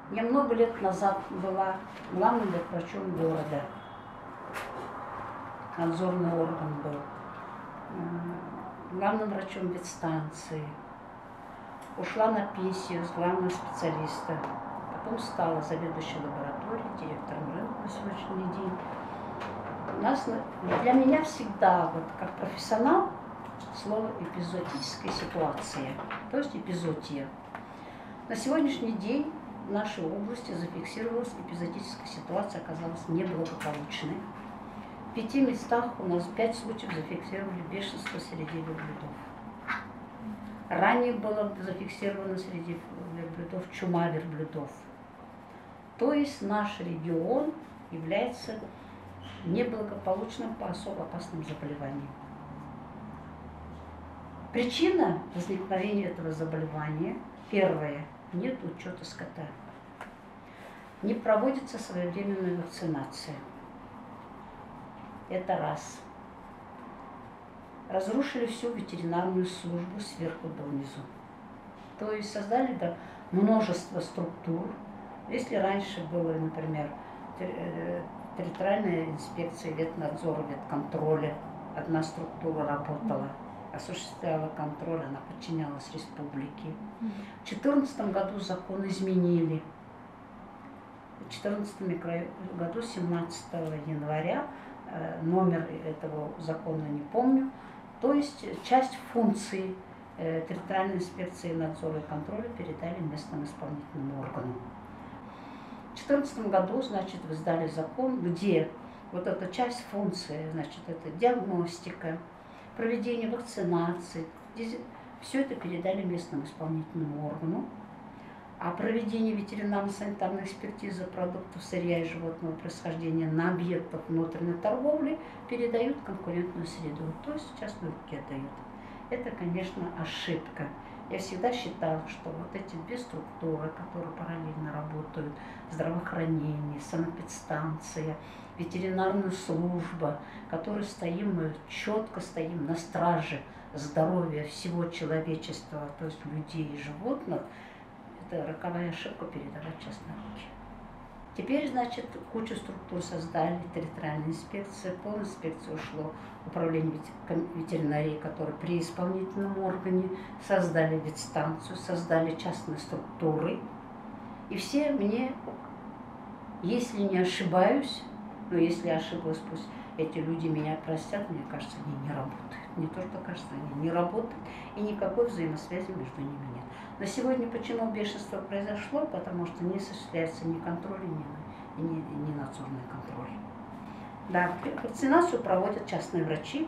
Я много лет назад была главным врачом города. Надзорный орган был. Главным врачом ветстанции. Ушла на пенсию с главного специалиста. Потом стала заведующей лабораторией, директором рынка на сегодняшний день. Для меня всегда, вот, как профессионал, слово эпизодическая ситуация, то есть эпизодия. На сегодняшний день в нашей области зафиксировалась эпизодическая ситуация, оказалась неблагополучной. В 5 местах у нас 5 случаев зафиксировали бешенство среди верблюдов. Ранее было зафиксировано среди верблюдов чума верблюдов. То есть наш регион является неблагополучным по особо опасным заболеваниям. Причина возникновения этого заболевания – первое – нет учета скота. Не проводится своевременная вакцинация. Это раз. Разрушили всю ветеринарную службу сверху донизу. То есть создали множество структур. Если раньше было, например, территориальная инспекция ветнадзора, ветконтроля, одна структура работала, осуществляла контроль, она подчинялась республике. В 2014 году закон изменили. В 2014 году, 17 января, номер этого закона не помню, то есть часть функций территориальной инспекции надзора и контроля передали местному исполнительному органу. В 2014 году, значит, вы издали закон, где вот эта часть функции, значит, это диагностика, проведение вакцинации, все это передали местному исполнительному органу. А проведение ветеринарно-санитарной экспертизы продуктов сырья и животного происхождения на объектах внутренней торговли передают в конкурентную среду, то есть в частные руки отдают. Это, конечно, ошибка. Я всегда считала, что вот эти две структуры, которые параллельно работают, здравоохранение, санэпидстанция, ветеринарная служба, которые мы четко стоим на страже здоровья всего человечества, то есть людей и животных, это роковая ошибка передавать частные руки. Теперь, значит, кучу структур создали, территориальная инспекция, по инспекции ушло управление ветеринарии, которое при исполнительном органе, создали ветстанцию, создали частные структуры. И все мне, если не ошибаюсь, но если ошиблась, пусть эти люди меня простят, мне кажется, они не работают. Не то, что кажется, они не работают, и никакой взаимосвязи между ними нет. На сегодня почему бешенство произошло? Потому что не осуществляется ни контроль, ни надзорный контроль. Да, вакцинацию проводят частные врачи.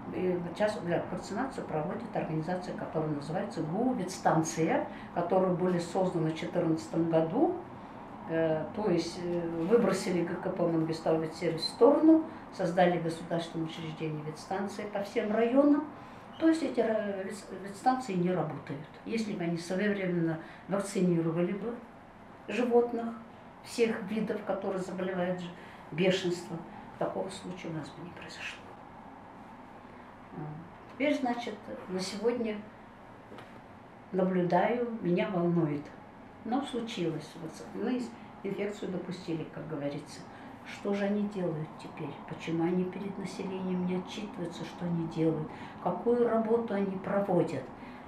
Вакцинацию проводит организация, которая называется ГУ «Ветстанция», которые были созданы в 2014 году. То есть выбросили ГКП Мангистау ветсервис в сторону, создали государственное учреждение ветстанции по всем районам. То есть эти ветстанции не работают. Если бы они своевременно вакцинировали бы животных, всех видов, которые заболевают бешенством, такого случая у нас бы не произошло. Теперь, значит, на сегодня наблюдаю, меня волнует. Но случилось. Мы инфекцию допустили, как говорится. Что же они делают теперь? Почему они перед населением не отчитываются, что они делают? Какую работу они проводят?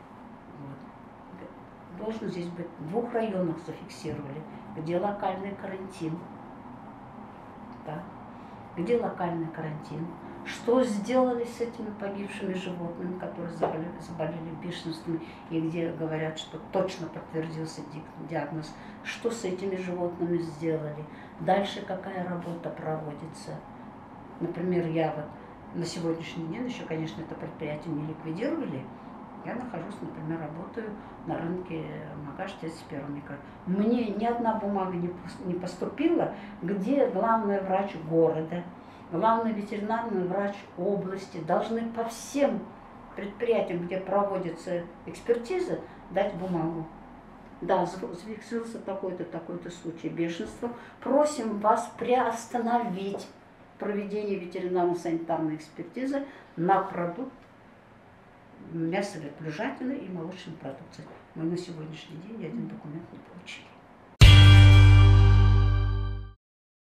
Вот. Должен здесь быть в 2 районах зафиксировали, где локальный карантин. Да? Где локальный карантин? Что сделали с этими погибшими животными, которые заболели бешенством, и где говорят, что точно подтвердился диагноз? Что с этими животными сделали? Дальше какая работа проводится? Например, я вот на сегодняшний день, еще, конечно, это предприятие не ликвидировали, я нахожусь, например, работаю на рынке Магаш 31 микрорайон. Мне ни одна бумага не поступила, где главный врач города, главный ветеринарный врач области должны по всем предприятиям, где проводится экспертиза, дать бумагу. Да, зафиксировался такой-то, такой-то случай бешенства. Просим вас приостановить проведение ветеринарно-санитарной экспертизы на продукт мясо верблюжатины и молочной продукции. Мы на сегодняшний день ни один документ не получили.